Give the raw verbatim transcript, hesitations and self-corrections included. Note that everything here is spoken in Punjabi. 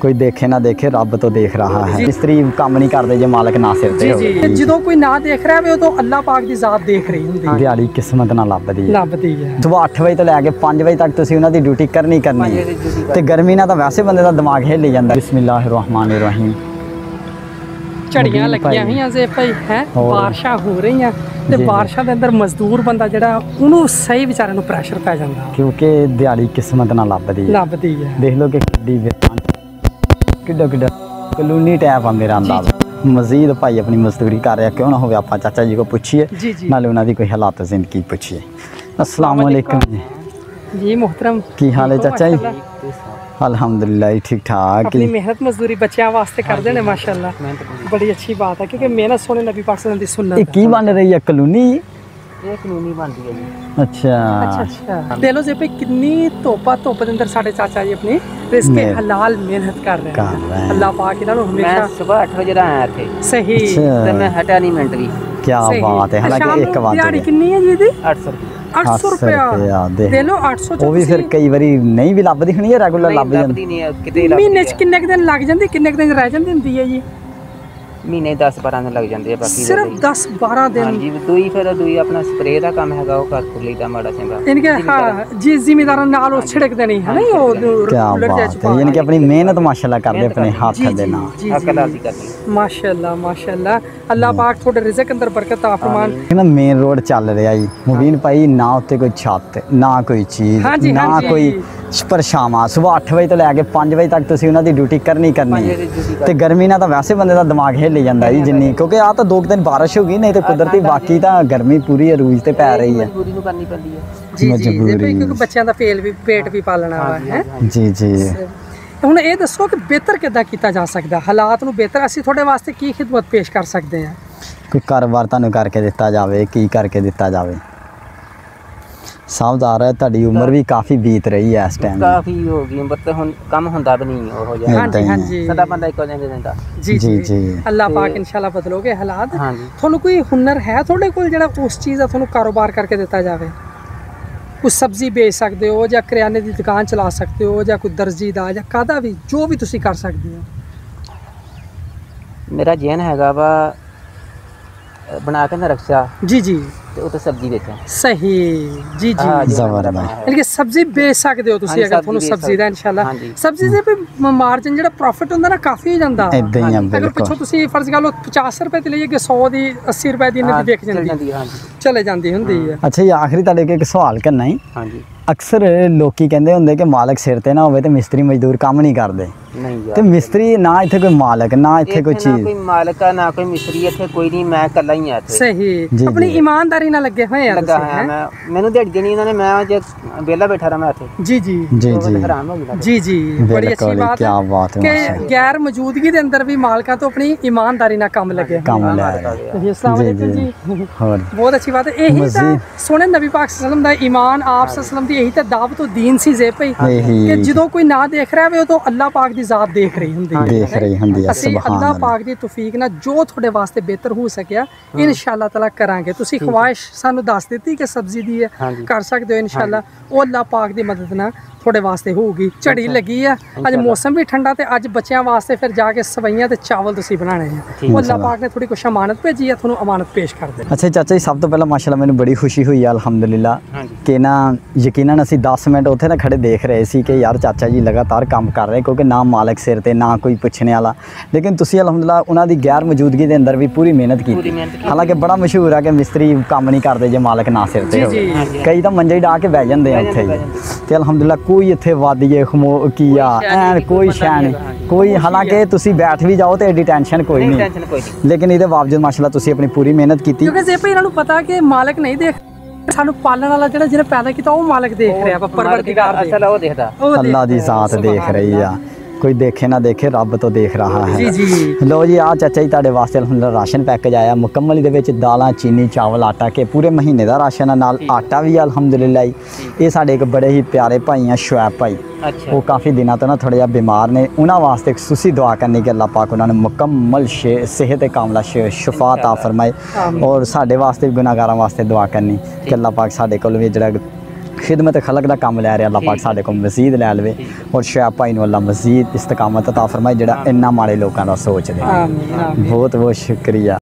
कोई देखे ना देखे रब तो देख रहा है। मिस्त्री काम नहीं करते जे मालिक ना सिर ते होवे। ਜਦੋਂ ਕੋਈ ਨਾ ਦੇਖ ਰਿਹਾ ਹੋਵੇ ਉਦੋਂ ਅੱਲਾਹ ਪਾਕ ਦੀ ਜ਼ਾਤ ਦੇਖ ਰਹੀ ਹੁੰਦੀ ਹੈ। ਦਿਹਾੜੀ ਕਿਸਮਤ ਨਾਲ ਲੱਭਦੀ ਹੈ ਲੱਭਦੀ ਹੈ। ਸਵੇਰ ਅੱਠ ਵਜੇ ਤੋਂ ਲੈ ਕੇ ਪੰਜ ਵਜੇ ਤੱਕ ਤੁਸੀਂ ਉਹਨਾਂ ਦੀ ਡਿਊਟੀ ਕਰਨੀ ਕਰਨੀ ਹੈ ਤੇ ਗਰਮੀ ਨਾਲ ਤਾਂ ਵੈਸੇ ਬੰਦੇ ਦਾ ਦਿਮਾਗ ਹਿੱਲ ਜਾਂਦਾ। ਬਿਸਮਿਲ੍ਲਾਹਿਰਰਹਿਮਾਨਿਰਰਹੀਮ। ਝੜੀਆਂ ਲੱਗੀਆਂ ਹੋਈਆਂ ਜੇ ਭਾਈ ਹੈ, ਬਾਰਿਸ਼ਾਂ ਹੋ ਰਹੀਆਂ ਤੇ ਬਾਰਿਸ਼ਾਂ ਦੇ ਅੰਦਰ ਮਜ਼ਦੂਰ ਬੰਦਾ ਜਿਹੜਾ ਉਹਨੂੰ ਸਹੀ ਵਿਚਾਰੇ ਨੂੰ ਪ੍ਰੈਸ਼ਰ ਪੈ ਜਾਂਦਾ ਕਿਉਂਕਿ ਦਿਹਾੜੀ ਕਿਸਮਤ ਨਾਲ ਲੱਭਦੀ ਹੈ ਲੱਭਦੀ ਹੈ। ਦੇਖ ਲਓ ਕਿ ਕਿੱਡੀ ਕਿੱਡਾ ਕਿੱਡਾ ਕਲੋਨੀ ਟੈਪ ਆ ਮੇਰਾ ਅੰਦਾਜ਼। ਮਜ਼ੀਦ ਭਾਈ ਆਪਣੀ ਮਜ਼ਦੂਰੀ ਕਰ ਰਿਹਾ ਕਿਉਂ ਨਾ ਹੋਵੇ। ਆਪਾਂ ਚਾਚਾ ਜੀ ਕੋ ਪੁੱਛੀਏ ਨਾਲੇ ਉਹਨਾਂ ਦੀ ਕੋਈ ਹਾਲਾਤ ਜ਼ਿੰਦਗੀ ਪੁੱਛੀਏ। अस्सलाम वालेकुम जी मोहतरम, की हाल है चाचा जी? अल्हम्दुलिल्लाह ठीक ठाक। अपनी मेहनत मजदूरी बच्चों वास्ते कर देने माशाल्लाह, बड़ी अच्छी बात है क्योंकि मेहनत सोने नबी पाक सल्लल्लाहु अलैहि वसल्लम दी सुन्नत। की बन रही है कॉलोनी? ये कॉलोनी बन रही है जी। अच्छा अच्छा अच्छा। दे लो जे पे कितनी तोपा तोप दे अंदर साडे चाचा जी अपनी रिस्क हलाल मेहनत कर रहे हैं। अल्लाह पाक इन्हां नु हमेशा। मैं सुबह आठ बजे दा आया थे। सही ते मैं हटा नहीं मिनट भी। क्या बात है। हालांकि एक बात दिहाड़ी कितनी है जी दी? आठ सौ रुपये। आठ सौ रुपया दे लो। आठ सौ वो भी फिर कई बारी नहीं भी लभदी होनी है, रेगुलर लभ ਜਾਂਦੀ ਨਹੀਂ ਹੈ ਕਿਤੇ ਲੱਭਦੀ। ਮਹੀਨੇ ਚ ਕਿੰਨੇ ਦਿਨ ਲੱਗ ਜਾਂਦੇ, ਕਿੰਨੇ ਦਿਨ ਰਹਿ ਜਾਂਦੀ ਹੁੰਦੀ ਹੈ ਜੀ? ਮਹੀਨੇ ਦਸ ਬਾਰਾਂ ਦਿਨ ਲੱਗ ਜਾਂਦੇ ਆ ਬਾਕੀ ਸਿਰਫ ਦਸ ਬਾਰਾਂ ਦਿਨ। ਹਾਂਜੀ ਦੂਈ ਫਿਰ ਦੂਈ ਆਪਣਾ ਸਪਰੇਅ ਦਾ ਕੰਮ ਹੈਗਾ ਉਹ ਕਰ ਕੁਲੀ ਦਾ ਮਾੜਾ ਚੰਗਾ ਇਨਕੇ ਹਾਂ ਜੀ ਜ਼ਿਮੀਦਾਰਾਂ ਨਾਲ ਉਹ ਛਿੜਕਦੇ ਨਹੀਂ ਹੈ ਨਾ ਉਹ ਕੂਲਰ ਦੇ ਚ ਯਾਨੀ ਕਿ ਆਪਣੀ ਮਿਹਨਤ ਮਾਸ਼ਾਅੱਲਾ ਕਰਦੇ ਆਪਣੇ ਹੱਥ ਦੇ ਨਾਲ ਹੱਕਦਾਰੀ ਕਰਦੀ ਮਾਸ਼ਾਅੱਲਾ ਮਾਸ਼ਾਅੱਲਾ। ਅੱਲਾਹ ਪਾਕ ਤੁਹਾਡੇ ਰਿਜ਼ਕ ਅੰਦਰ ਬਰਕਤ ਆ ਫਰਮਾਨ। ਨਾ ਮੇਨ ਰੋਡ ਚੱਲ ਰਿਹਾ ਜੀ ਮੁਬੀਨ ਭਾਈ, ਨਾ ਉੱਤੇ ਕੋਈ ਛੱਤ ਨਾ ਕੋਈ ਚੀਜ਼ ਨਾ ਕੋਈ ਪਰਛਾਵਾਂ। ਸਵੇਰ ਅੱਠ ਵਜੇ ਤੋਂ ਲੈ ਕੇ ਪੰਜ ਵਜੇ ਤੱਕ ਤੁਸੀਂ ਉਹਨਾਂ ਦੀ ਡਿਊਟੀ ਕਰਨੀ ਕਰਨੀ ਹੈ ਤੇ ਗਰਮੀ ਨਾਲ ਤਾਂ ਵੈਸੇ ਬੰਦੇ ਦਾ ਦਿਮਾਗ ਹਿੱਲ ਜਾਂਦਾ ਜੀ ਜਿੰਨੀ, ਕਿਉਂਕਿ ਆ ਤਾਂ ਦੋ ਦਿਨ ਬਾਰਿਸ਼ ਹੋ ਗਈ, ਨਹੀਂ ਤੇ ਕੁਦਰਤੀ ਬਾਕੀ ਤਾਂ ਗਰਮੀ ਪੂਰੀ ਅਰੂਜ ਤੇ ਪੈ ਰਹੀ ਹੈ। ਮਜਬੂਰੀ ਨੂੰ ਕਰਨੀ ਪੈਂਦੀ ਹੈ ਜੀ ਜੀ, ਕਿਉਂਕਿ ਬੱਚਿਆਂ ਦਾ ਪੇਲ ਵੀ ਪੇਟ ਵੀ ਪਾਲਣਾ ਹੈ। ਜੀ ਜੀ। ਹੁਣ ਇਹ ਦੱਸੋ ਕਿ ਬਿਹਤਰ ਕਿੱਦਾਂ ਕੀਤਾ ਜਾ ਸਕਦਾ, ਹਾਲਾਤ ਨੂੰ ਬਿਹਤਰ ਅਸੀਂ ਤੁਹਾਡੇ ਵਾਸਤੇ ਕੀ ਖਿਦਮਤ ਪੇਸ਼ ਕਰ ਸਕਦੇ ਹਾਂ? ਕੋਈ ਕਾਰੋਬਾਰ ਤੁਹਾਨੂੰ ਕਰਕੇ ਦਿੱਤਾ ਜਾਵੇ, ਕੀ ਕਰਕੇ ਦਿੱਤਾ ਜਾਵੇ? ਸਮਝਦਾਰ ਹੈ, ਤੁਹਾਡੀ ਉਮਰ ਵੀ ਕਾਫੀ ਬੀਤ ਰਹੀ ਹੈ ਇਸ ਟਾਈਮ। ਕਾਫੀ ਹੋ ਗਈ ਉਮਰ ਤੇ ਹੁਣ ਕੰਮ ਹੁੰਦਾ ਵੀ ਨਹੀਂ ਉਹ ਜਿਹਾ। ਹਾਂਜੀ ਹਾਂਜੀ, ਸਾਡਾ ਬੰਦਾ ਇੱਕੋ ਜਿਹਾ ਦਿੰਦਾ। ਜੀ ਜੀ ਜੀ। ਅੱਲਾਹ ਪਾਕ ਇਨਸ਼ਾਅੱਲਾ ਬਦਲੋਗੇ ਹਾਲਾਤ। ਤੁਹਾਨੂੰ ਕੋਈ ਹੁਨਰ ਹੈ ਤੁਹਾਡੇ ਕੋਲ ਜਿਹੜਾ ਉਸ ਚੀਜ਼ ਦਾ ਤੁਹਾਨੂੰ ਕਾਰੋਬਾਰ ਕਰਕੇ ਦਿੱਤਾ ਜਾਵੇ? कुछ सब्जी बेच सकते हो या करियाने की दुकान चला सकते हो या कोई दर्जी का या कादा भी जो भी तुसी कर सकते हो। मेरा जहन हैगा वा बना के ना रक्षा। जी जी। तो तो सब्जी बेचा सही। जी जी यानी सब्जी बेच सकते हो तुसी अगर ਤੁਹਾਨੂੰ ਸਬਜ਼ੀ ਦਾ ਇਨਸ਼ਾਅੱਲਾ। ਸਬਜ਼ੀ ਦੇ ਵੀ ਮਾਰਜਨ ਜਿਹੜਾ ਪ੍ਰੋਫਿਟ ਹੁੰਦਾ ਨਾ ਕਾਫੀ ਹੋ ਜਾਂਦਾ। ਅਗਰ ਪਿੱਛੋਂ ਤੁਸੀਂ ਫਰਜ਼ ਕਰ ਲਓ ਪਚਾਸ ਰੁਪਏ ਤੇ ਲਈਏ ਕਿ ਸੌ ਦੀ ਅੱਸੀ ਰੁਪਏ ਦੀ ਇਹਨਾਂ ਦੀ ਦੇਖ ਜਾਂਦੀ ਚਲੇ ਜਾਂਦੀ ਹੁੰਦੀ ਹੈ। ਅੱਛਾ ਜੀ, ਆਖਰੀ ਤੁਹਾਡੇ ਕੋਲ ਇੱਕ ਸਵਾਲ ਕਰਨਾ ਹੈ। ਹਾਂਜੀ। ਅਕਸਰ ਲੋਕੀ ਕਹਿੰਦੇ ਹੁੰਦੇ ਕਿ ਮਾਲਕ ਸਿਰ ਤੇ ਨਾ ਹੋਵੇ ਤੇ ਮਿਸਤਰੀ ਮਜ਼ਦੂਰ ਕੰਮ ਨਹੀਂ ਕਰਦੇ। ਨਹੀਂ ਯਾਰ, ਤੇ ਮਿਸਤਰੀ ਨਾ ਇੱਥੇ ਕੋਈ ਮਾਲਕ ਨਾ ਇੱਥੇ ਕੋਈ ਚੀਜ਼, ਕੋਈ ਮਾਲਕ ਨਾ ਕੋਈ ਮਿਸਤਰੀ ਇੱਥੇ ਕੋਈ ਨਹੀਂ, ਮੈਂ ਇਕੱਲਾ ਹੀ ਆ ਇੱਥੇ। ਸਹੀ। ਆਪਣੀ ਇਮਾਨਦਾਰੀ ਨਾਲ ਲੱਗੇ ਹੋਏ ਆ ਲੱਗਾ ਹੋਇਆ ਮੈਂ। ਮੈਨੂੰ ਦਿਹਾੜੀ ਦੇਣੀ ਇਹਨਾਂ ਨੇ, ਮੈਂ ਜੇ ਵਿਹਲਾ ਬੈਠਾ ਰਹਾਂ ਇੱਥੇ। ਜੀ ਜੀ ਜੀ ਜੀ ਜੀ। ਬੜੀ ਅੱਛੀ ਬਾਤ ਹੈ ਕਿ ਗੈਰ ਮੌਜੂਦਗੀ ਦੇ ਅੰਦਰ ਵੀ ਮਾਲਕਾਂ ਤੋਂ ਆਪਣੀ ਇਮਾਨਦਾਰੀ ਨਾਲ ਕੰਮ ਲੱਗੇ ਕੰਮ ਲੈ ਰਹੇ। अस्सलाम वालेकुम जी। बहुत अच्छी बात है। यही तो सोने नबी पाक सल्लम दा ईमान आप सल्लम दी यही तो दावत तो दीन सी जे भई कि ਜਦੋਂ ਕੋਈ ਨਾ ਦੇਖ ਰਿਹਾ ਹੋਵੇ ਉਦੋਂ ਅੱਲਾਹ ਪਾਕ ਦੀ ਜ਼ਾਤ ਦੇਖ ਰਹੀ ਹੁੰਦੀ ਹੈ। ਦੇਖ ਰਹੀ ਹੁੰਦੀ ਹੈ। ਅਸੀਂ ਅੱਲਾਹ ਪਾਕ ਦੀ ਤੌਫੀਕ ਨਾਲ ਜੋ ਤੁਹਾਡੇ ਵਾਸਤੇ ਬਿਹਤਰ ਹੋ ਸਕਿਆ ਇਨਸ਼ਾਅੱਲਾ ਤਾਲਾ ਕਰਾਂਗੇ। ਤੁਸੀਂ ਖਵਾਇਸ਼ ਸਾਨੂੰ ਦੱਸ ਦਿੱਤੀ ਕਿ ਸਬਜ਼ੀ ਦੀ ਹੈ ਕਰ ਸਕਦੇ ਹੋ ਇਨਸ਼ਾਅੱਲਾ, ਉਹ ਅੱਲਾਹ ਪਾਕ ਦੀ ਮਦਦ ਨਾਲ ਤੁਹਾਡੇ ਵਾਸਤੇ ਹੋਊਗੀ। ਝੜੀ ਲੱਗੀ ਆ, ਅੱਜ ਮੌਸਮ ਵੀ ਠੰਡਾ ਤੇ ਅੱਜ ਬੱਚਿਆਂ ਵਾਸਤੇ ਫਿਰ ਜਾ ਕੇ ਸਵਈਆਂ ਤੇ ਚਾਵਲ ਤੁਸੀਂ ਬਣਾਣੇ ਆ। ਉਹ ਅੱਲਾਹ ਪਾਕ ਨੇ ਥੋੜੀ ਕੁਛ ਅਮਾਨਤ ਭੇਜੀ ਆ, ਤੁਹਾਨੂੰ ਅਮਾਨਤ ਪੇਸ਼ ਕਰਦੇ। ਅੱਛਾ ਚਾਚਾ ਜੀ, ਸਭ ਤੋਂ ਪਹਿਲਾਂ ਮਾਸ਼ਾਅੱਲਾ ਮੈਨੂੰ ਬੜੀ ਖੁਸ਼ੀ ਹੋਈ ਹੈ ਅਲਹਮਦੁਲਿਲਾ ਕਿ ਨਾ ਯਕੀਨਨ ਅਸੀਂ ਦਸ ਮਿੰਟ ਉੱਥੇ ਨਾ ਖੜੇ ਦੇਖ ਰਹੇ ਸੀ ਕਿ ਯਾਰ ਚਾਚਾ ਜੀ ਲਗਾਤਾਰ ਕੰਮ ਕਰ ਰਹੇ, ਕਿਉਂਕਿ ਨਾ ਮਾਲਕ ਸਿਰ ਤੇ ਨਾ ਕੋਈ ਪੁੱਛਣੇ ਵਾਲਾ, ਲੇਕਿਨ ਤੁਸੀਂ ਅਲਹਮਦੁਲਿਲਾ ਉਹਨਾਂ ਦੀ ਗੈਰ ਮੌਜੂਦਗੀ ਦੇ ਅੰਦਰ ਵੀ ਪੂਰੀ ਮਿਹਨਤ ਕੀਤੀ। ਹਾਲਾਂਕਿ ਬੜਾ ਮਸ਼ਹੂਰ ਆ ਕਿ ਮਿਸਤਰੀ ਕੰਮ ਨਹੀਂ ਕਰਦੇ ਜੇ ਮਾਲਕ ਨਾ ਸਿਰ ਤੇ ਹੋਵੇ। ਕਈ ਤਾਂ ਮੰਜੇ ਡਾ ਕੇ ਬਹਿ ਜਾਂਦੇ ਆ ਉੱਥੇ ਹੀ ਤੇ ਅਲਹਮਦੁਲਿਲਾ ਕੋਈ ਇੱਥੇ ਵਾਦੀ ਖਮੋ ਕੀ ਆ ਐਨ ਕੋਈ ਸ਼ੈ ਨਹੀਂ ਕੋਈ। ਹਾਲਾਂਕਿ ਤੁਸੀਂ ਬੈਠ ਵੀ ਜਾਓ ਤੇ ਐਡੀ ਟੈਨਸ਼ਨ ਕੋਈ ਨਹੀਂ, ਲੇਕਿਨ ਇਹਦੇ ਬਾਵਜੂਦ ਮਾਸ਼ਾਅੱਲਾ ਤੁਸੀਂ ਆਪਣੀ ਪੂਰੀ ਮਿਹਨਤ ਕੀਤੀ। ਕਿਉਂਕਿ ਜੇ ਇਹਨਾਂ ਨੂੰ ਪਤਾ ਕਿ ਮਾਲਕ ਨਹੀਂ ਦੇਖ ਸਾਨੂੰ ਪਾਲਣ ਵਾਲਾ ਜਿਹੜਾ ਜਿਹਨੇ ਪੈਦਾ ਕੀਤਾ ਉਹ ਮਾਲਕ ਦੇਖ ਰਿਹਾ ਵਾ, ਪਰਵਰਦੀਗਾਰ ਅਸਲ ਉਹ ਦੇਖਦਾ, ਅੱਲਾਹ ਦੀ ਜ਼ਾਤ ਦੇਖ ਰਹੀ ਆ। कोई देखे ना देखे रब तो देख रहा है। जी जी। लो जी आ चाचा जी तुहाडे वास्ते अलहमदुलिल्लाह राशन पैकेज आया मुकम्मल। इहदे विच दालां चीनी चावल आटा के पूरे महीने का राशन है, नाल आटा भी अल्हम्दुलिल्लाह। ये साडे एक बड़े ही प्यारे भाई हैं शुएब भाई। अच्छा। वो काफ़ी दिनों तो ना थोड़ा जिहा बीमार ने, उन्हां वास्ते खुसूसी दुआ करनी कि अल्लाह पाक उन्होंने मुकम्मल शे सेहत कामला शफा अता फरमाए और साडे वास्ते भी गुनाहगारां वास्ते दुआ करनी कि अल्लाह पाक साडे कोल भी जिहड़ा खिदमत खलक का काम लै रहा अल्लाह पाक साढ़े को मजीद लै लवे और शैब भाई नूं अल्लाह मजीद इस्तकामत अता फरमाए जेड़ा इन्ना माड़े लोगों का सोचदे। बहुत बहुत शुक्रिया।